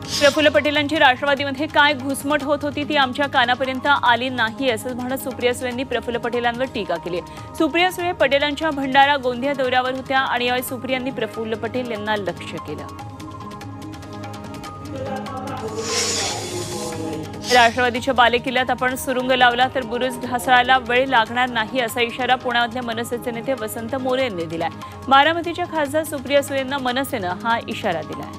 प्रफुल्ल पटेलांची राष्ट्रवादीमध्ये काय घुसमट होत होती ती आमच्या कानापर्यंत आली नाही असं म्हणत सुप्रिया सुळेंनी प्रफुल्ल पटेलांवर टीका केली। सुप्रिया सुळे पटेलांच्या भंडारा गोंदिया दौऱ्यावर होत्या आणि यावेळी सुप्रियांनी प्रफुल्ल पटेल यांना लक्ष्य केलं। राष्ट्रवादीच्या बालेकिल्ल्यात आपण सुरुंग लावला तर बुरुज ढासळायला वेळ लागणार नाही असा इशारा पुण्यातल्या मनसेचे नेते वसंत मोरे यांनी दिलाय। बारामतीच्या खासदार सुप्रिया सुळेंना मनसेनं हा इशारा दिलाय।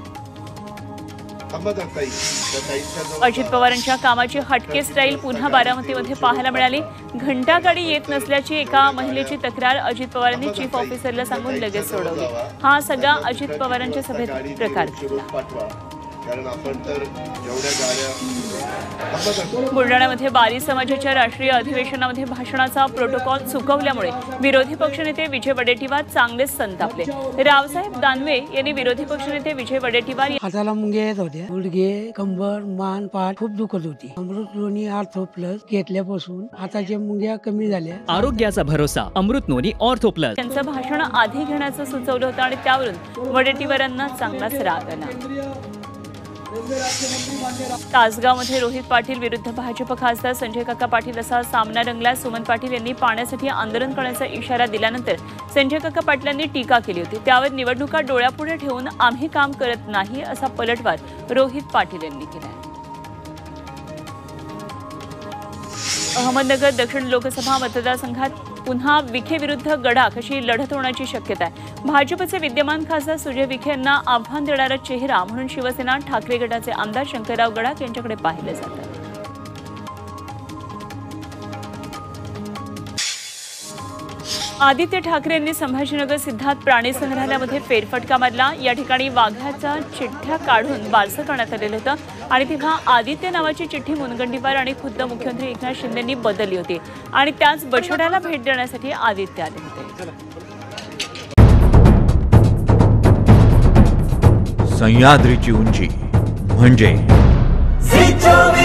अजित पवारांच्या कामाची हटके स्टाईल पुन्हा बारामतीमध्ये पाहायला मिळाली। घंटागाडी येत नसल्याची एका महिलेची तक्रार अजित पवारांनी चीफ ऑफिसरला सांगून लगेच सोडवली। हा सगळा अजित पवारांच्या सभेत प्रकार घडला। बुलढाण्यामध्ये बारी समाजाच्या राष्ट्रीय अधिवेशनामध्ये भाषणाचा प्रोटोकॉल चुकवल्यामुळे विरोधी पक्षनेते विजय वडेट्टीवार चांगलेच संतापले। रावसाहेब दानवे यांनी विरोधी पक्षनेते विजय वडेट्टीवार हाताला मुंग्या येत होत्या, गुडघे, कंबर, मान, पाठ खूप दुखत होती। अमृत नोनी ऑर्थो प्लस घेतल्यापासून हाताच्या मुंग्या कमी झाल्या। आरोग्याचा भरोसा अमृत नोनी ऑर्थो प्लस। त्यांचं भाषण आधी घेण्याचं सुचवलं होतं आणि त्यावरून वडेट्टीवारांना चांगलाच राग आला। तासगावमध्ये रोहित पाटील विरुद्ध भाजप खासदार संजय काका पाटील असा सामना रंगला। सुमन पाटील यांनी पाण्यासाठी आंदोलन करण्याचा इशारा दिल्यानंतर संजय काका पाटलांनी टीका केली होती। त्यावर निवडणुका डोळ्यापुढे ठेवून आम्ही काम करत नाही असा पलटवार रोहित पाटील यांनी केला। अहमदनगर दक्षिण लोकसभा मतदारसंघात पुन्हा विखे विरुद्ध गडाख अशी लढत होण्याची शक्यता आहे। भाजपचे विद्यमान खासदार सुजय विखे यांना आव्हान देणारा चेहरा म्हणून शिवसेना ठाकरे गटाचे आमदार शंकरराव गडाख यांच्याकडे पाहिले जाते। आदित्य ठाकरे यांनी संभाजीनगर सिद्धार्थ प्राणी संग्रहालयामध्ये फेरफटका मारला। या ठिकाणी वाघाच्या चिठ्ठ्या काढून बारसं करण्यात आलेलं होतं आणि तेव्हा आदित्य नावाची चिठ्ठी मुनगंटीवार आणि खुद्द मुख्यमंत्री एकनाथ शिंदेंनी बदलली होती आणि त्याच बछड्याला भेट देण्यासाठी आदित्य आले होते। सह्याद्रीची उंची म्हणजे